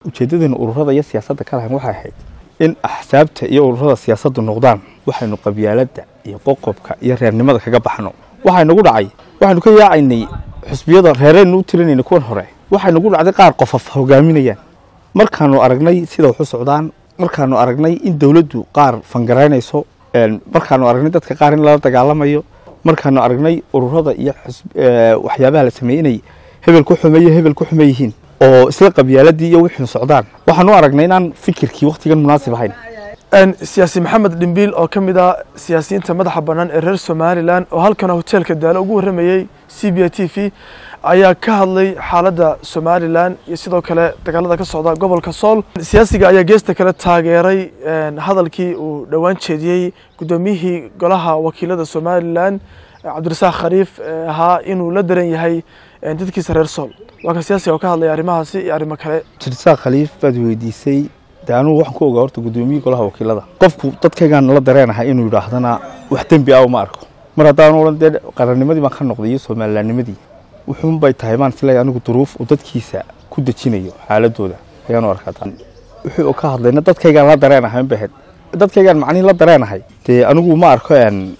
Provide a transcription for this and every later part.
ujeedadana ururada iyo siyaasadda kala waxay ahayd in axsaabta iyo ururada siyaasaddu noqdaan waxaynu qabyaaladda iyo qoqobka iyo reernimada kaga baxno waxay nagu dhacay waxaynu ka yaacaynay xisbiyada reereen u tirinayna kuwan hore waxay nagu dhacday qaar qof hogaaminayaan markaanu aragnay sida wax u socdaan markaanu aragnay in dawladdu qaar fangaraynayso markaanu aragnay dadka qaar in lala dagaalamayo markaanu aragnay ururada iyo waxyaabaha la sameeyay hebel ku xumeeyeen oo isla qabyaaladii iyo wixii socdaan waxaanu aragnay inaan fikirkii waqtigan munaasib ahayn siyaasi maxamed dhimbiil oo kamid ah siyaasiyiinta madaxa banaan ee reer Somaliland oo halkan hoteelka Daalo ugu waramayay CBA TV ayaa ka hadlay xaaladda Somaliland iyo sidoo kale dagaalada ka socda gobolka Sool siyaasiga ayaa geesta kale taageeray hadalkii uu dhawaan jeediyay gudoomiyihii golaha wakiilada Somaliland Cabdirasaaq Khariif ahaa inuu la daran yahay dadkiisa reer Sool waa ka siyaasi oo ka hadlay arrimahaasi iyo arrimo kale Cabdirasaaq Khariif baad weydiisay daanu waxaan ku ogaa horta gudoomiyihii golaha wakiilada qofku dadkaygan la dareenahay inuu yiraahdana wax dambi ah ma arko mar haddaan oran dee qarannimadii baan ka noqday Somalilandnimadii wuxuun bay tahay maan silay anigu duruuf oo dadkiisa ku dajinayo xaaladooda ayaan arkaa wuxuu ka hadlayna dadkaygan la dareenahay baahid dadkaygan macni la dareenahay dee anigu ma arko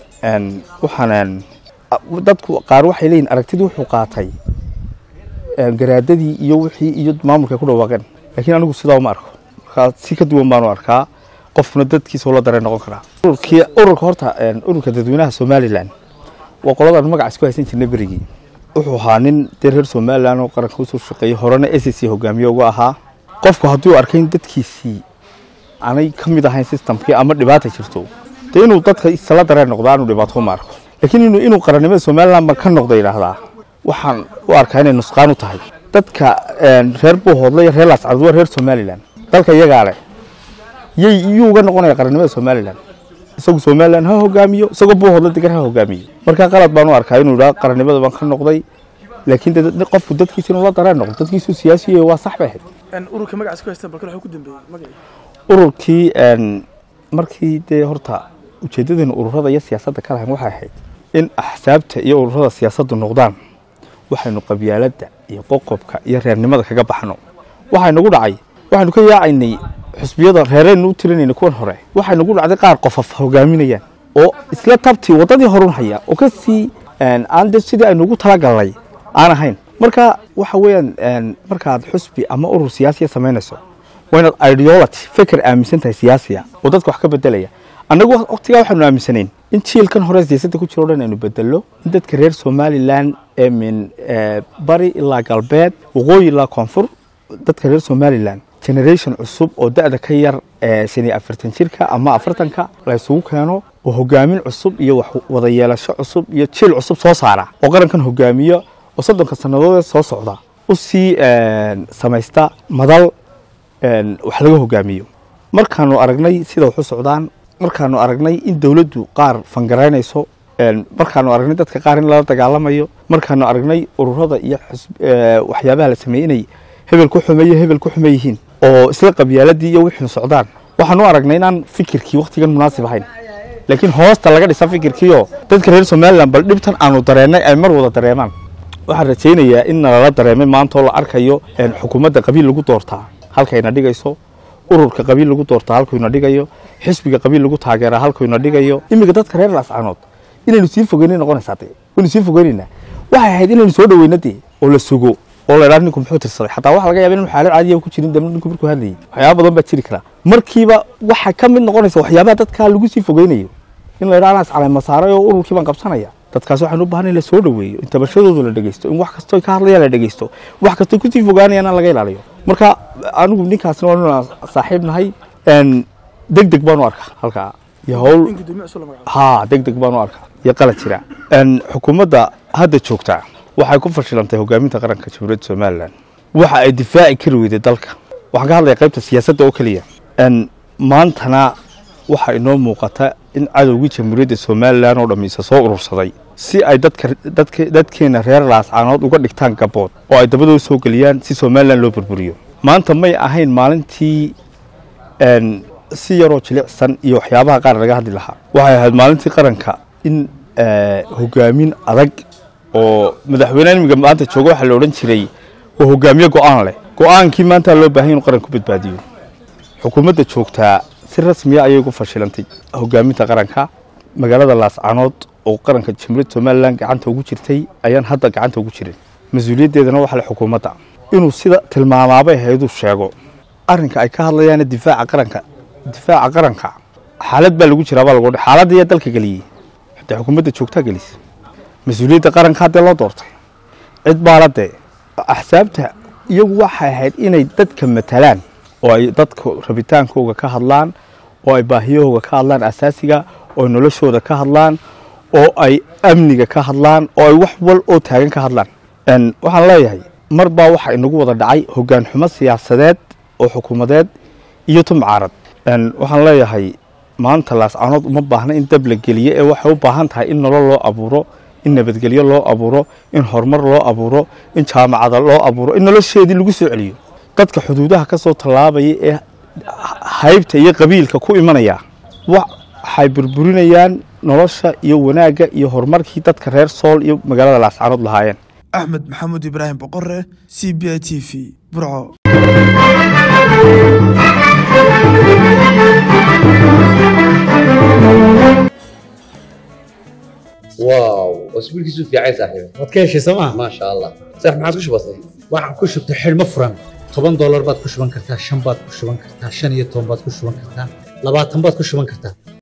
waxaan dadku qaar waxay leeyihiin aragtidii wuxuu qaatay garaadadii iyo wixii iyo maamulka ku dhawaaqeen laakiin anigu sidaa ma arko si ka duwan baan arkaa qofna dadkiisa la dareen noqon kara ururka horta ururka dadweynaha Somaliland waa qoladan magac isku haysan jirnay berigii wuxuu ahaa nin reer Somaliland oo qaranka u soo shaqeeyay horena SSC hogaamiye uga ahaa qofku hadduu arkay in dadkiisii aanay ka mid ahayn systemkii ama dhibaato jirto inuu dadka isla dareen noqdaan dhibaato ma arko laakiin inuu qarannimada Somaliland ma ka noqday ilaahda waxaan u arkaa inay nusqaan u tahay dadka reer Buuhoodle reer Laascaanood reer Somaliland dalka iyaga leh iyuu uga noqonaya qarannimada Somaliland isagu Somaliland ha hogaamiyo isagu Buuhoodle degan ha hogaamiyo marka qalad baan u arkaa inuu qarannimada baan ka noqday laakiin qofku dadkiisa inuu la dareen noqdo dadkiisu siyaasiye waa sax bay ahayd ururka magac isku haysta balka wuxuu ku dambeeyay magac ururkii markii horta ujeedadana ururada iyo siyaasadda kala waxay ahayd in axsaabta iyo ururada siyaasaddu noqdaan waxaynu qabyaaladda iyo qoqobka iyo reernimada kaga baxno waxay nagu dhacay waxaanu ka yaacaynay xisbiyada reereen u tirinayna kuwan hore waxay nagu dhacday qaar qof hogaaminayaan oo isla tabti wadadii horun haya oo ka sii aan sidii aynu ugu talagalnay aan ahayn marka waxa weeyaan markaad xisbi ama urur siyaasi sameynayso wayna ideology fikir aaminsan tahay siyaasiga oo dadku wax ka bedelaya anagu waqtiga waxaanu aaminsanayn in jiilkan hore siyaasadda ku jiro aynu bedelo in dadka reer Somaliland min bari ilaa galbeed waqooyi ilaa koonfur dadka reer Somaliland generation cusub oo da'da ka yar 40 jirka ama 40ka la isugu keeno oo hogaamin cusub iyo wax wada yeelasho cusub iyo jiil cusub soo saara oo qarankan hogaamiyo oo 30 sanadood soo socda oo si samaysta madal wax laga hogaamiyo markaanu aragnay sida wax u socdaan markaanu aragnay in dawladdu qaar fangaraynayso markaanu aragnay dadka qaar in lala dagaalamayo markaanu aragnay ururada iyo waxyaabaha la sameeyay hebel ku xumeeyeen oo isla qabyaaladii iyo wixii socdaan waxaanu aragnay inaan fikirkii waqtigan munaasib ahayn laakiin hoosta laga dhisa fikirkiyo dadka reer Somaliland bal dhibtan aanu dareenay ay mar wada dareemaan waxaan rajaynayaa in la dareemay maanta oo la arkayo xukuumadda qabiil lagu doortaa halkayna dhigayso ururka qabiil lagu doortaa halkayna dhigayo xisbiga qabiil lagu taageeraa halkayna dhigayo imiga dadka reer Laascaanood inaynu sii fogeynay noqonaysaa inaynu sii fogeynayna waxay ahayd inaynu soo dhaweynadii oo la sugo oo la raadin ku tirsaday xataa waxa laga yaabaa in xaalad caadi ah ku jirin damninku markuu hadlayay waxyaabo badan baa jiri kara markiiba waxa ka mid noqonaysa waxyaabaha dadka lagu sii fogeynayo in la raadinaas calaamad saaray oo ururkii baan qabsanaya dadkaas waxaan u baahnay la soo dhaweeyo inta bashadoodu la dhageysto in wax kasto ka hadlayaan la dhageysto wax kasto ku sii fogaanayaan laga ilaaliyo marka anigu ninkaasna waan saaxiibnahay degdeg baan u arkaa halka iyo hawl degdeg baan u arkaa iyo qalad jira xukuumadda hadda joogta waxay ku fashilantay hogaaminta qaranka Jamhuuriyadda Somaliland waxa ay difaaci kari weyday dalka waxaan ka hadlayaa qaybta siyaasadda oo kaliya maantana waxa inoo muuqata in cadawgii Jamhuuriyadda Somaliland oo dhamiisa soo urursaday si ay dadkeena reer Laascaanood uga dhigtaan gabood oo ay dabadooda soo galiyaan si Somaliland loo burburiyo maanta may ahayn maalintii si yaroo jilicsan iyo waxyaabaha qaar laga hadli lahaa waxay ahayd maalintii qaranka in hogaamin adag oo madaxweynaha maanta jooga waxa la oran jiray oo hogaamiye go'aan leh go-aankii maanta loo baahan inuu qaranku badbaadiyo xukuumadda joogtaa si rasmi ah ayay ugu fashilantay hogaaminta qaranka magaalada Laascaanood oo qaranka Jamhuuriyadda Soomaaliland gacanta ugu jirtay ayaan hadda gacanta ugu jirin mas'uuliyaddeedana waxa la xukuumadda inuu sida tilmaamaabay hay'adu sheego arrinka ay ka hadlayaan difaaca qaranka xaalad baa lagu jiraa baa lagu dhaxay xaaladii dalka galiyay hadda xukuumadda joogtaa galisay mas'uuliyadda qaranka hadda loo doortay cid baalade axsaabta iyagu waxay ahayd inay dadka matalaan oo ay dadka rabitaankooda ka hadlaan oo ay baahiyahooda ka hadlaan asaasiga oo noloshooda ka hadlaan oo ay amniga ka hadlaan oo ay wax wal oo taagan ka hadlaan waxaan leeyahay marba waxa inagu wada dhacay hoggaan xumo siyaasadeed oo xukuumadeed iyo mucaarad waxaan leeyahay maanta Laascaanood uma baahna in dab la geliyo ee waxay u baahan tahay in nolol loo abuuro in nabadgelyo loo abuuro in horumar loo abuuro in jaamacado loo abuuro in nolosheedii lagu soo celiyo dadka xuduudaha ka soo tallaabaya ee haybta iyo qabiilka ku imanaya waxay burburinayaan nolosha iyo wanaagga iyo horumarkii dadka reer Sool iyo magaalada Laascaanood lahaayeen Axmed Maxamuud Ibraahim Boqorre CBI TV Burco واو اسبوعك في عايز صاحبي wadkeeshi sooma ما شاء الله صح ما عادش بسيط waxaan ku shubtay xilmo furan $10 baad ku shuban kartaa 5 baad ku shuban kartaa 15 baad ku shuban kartaa 20 baad ku shuban kartaa